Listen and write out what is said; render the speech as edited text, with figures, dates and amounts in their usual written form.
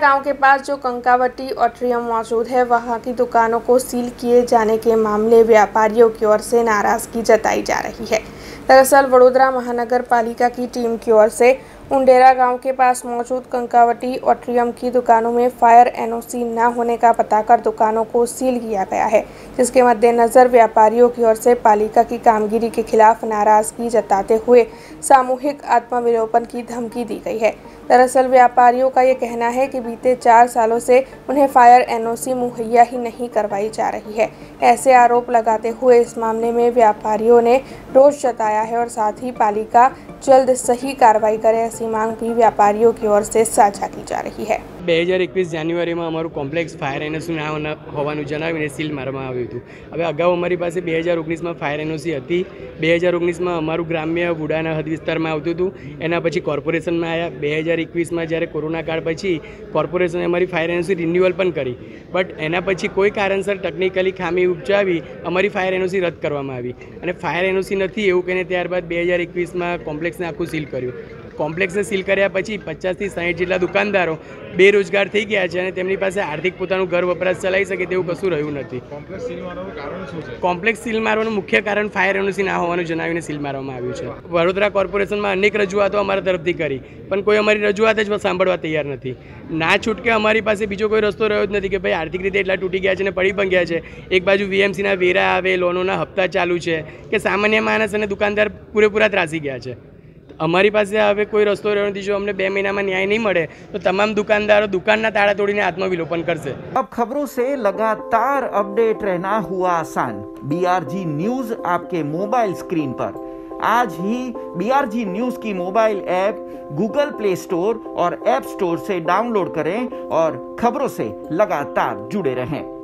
गांव के पास जो कंकावटी ऑडिटोरियम मौजूद है, वहां की दुकानों को सील किए जाने के मामले व्यापारियों की ओर से नाराजगी जताई जा रही है। दरअसल वडोदरा महानगर पालिका की टीम की ओर से उंडेरा गांव के पास मौजूद कंकावटी ऑडिटोरियम की दुकानों में फायर एनओसी न होने का बताकर दुकानों को सील किया गया है, जिसके मद्देनजर व्यापारियों की ओर से पालिका की कामगिरी के खिलाफ नाराजगी जताते हुए सामूहिक आत्मविलोपन की धमकी दी गई है। दरअसल व्यापारियों का ये कहना है कि बीते 4 सालों से उन्हें फायर एनओसी मुहैया ही नहीं करवाई जा रही है। ऐसे आरोप लगाते हुए इस मामले में व्यापारियों ने रोष जताया है और साथ ही पालिका जल्द सही कार्रवाई करे, ऐसी मांग भी व्यापारियों की ओर से साझा की जा रही है। 2021 જાન્યુઆરીમાં અમારું કોમ્પ્લેક્સ ફાયર એનઓસી ના હોવાનું જણાવીને સીલ મારવામાં આવ્યું હતું। હવે અગાઉ અમારી પાસે 2019માં ફાયર એનઓસી હતી। 2019માં અમારું ગ્રામ્ય વુડાના હદ વિસ્તારમાં આવતું હતું, એના પછી કોર્પોરેશનમાં આવ્યા। 2021માં જ્યારે કોરોના કાળ પછી કોર્પોરેશને અમારી ફાયર એનઓસી રિન્યુઅલ પણ કરી, બટ એના પછી કોઈ કારણસર ટેકનિકલી ખામી ઉપજાવી અમારી ફાયર એનઓસી રદ કરવામાં આવી અને ફાયર એનઓસી નથી એવું કહીને ત્યારબાદ 2021માં કોમ્પ્લેક્સને આખું સીલ કર્યું। કોમ્પ્લેક્સને સીલ કર્યા પછી 50 થી 60 જેટલા દુકાનદારો બેરોજગાર થઈ ગયા છે અને તેમની પાસે આર્થિક પોતાનું ઘર વપરાશ ચલાવી શકે તેવું કશું રહ્યું નથી। કોમ્પ્લેક્સ સીલ મારવાનું મુખ્ય કારણ ફાયર એનઓસી ના હોવાનું જણાવીને સીલ મારવામાં આવ્યું છે। વડોદરા કોર્પોરેશનમાં અનેક રજૂઆતો અમારા તરફથી કરી, પણ કોઈ અમારી રજૂઆત જ સાંભળવા તૈયાર નથી। ના છૂટકે અમારી પાસે બીજો કોઈ રસ્તો રહ્યો જ નથી કે ભાઈ આર્થિક રીતે એટલા તૂટી ગયા છે અને પડી પણ ગયા છે। એક બાજુ વીએમસીના વેરા આવે, લોનોના હપ્તા ચાલુ છે કે સામાન્ય માણસ અને દુકાનદાર પૂરેપૂરા ત્રાસી ગયા છે। અમારી પાસે હવે કોઈ રસ્તો રહ્યો નથી। જો અમને 2 મહિનામાં ન્યાય नहीं મળે તો તમામ દુકાનદારો દુકાનના તાળા તોડીને આત્મવિલોપન કરશે। अब खबरों से लगातार अपडेट रहना हुआ आसान। BRG न्यूज आपके मोबाइल स्क्रीन पर आज ही BRG न्यूज की mobile app Google Play Store और ऐप स्टोर से डाउनलोड करें और खबरों से लगातार जुड़े रहें।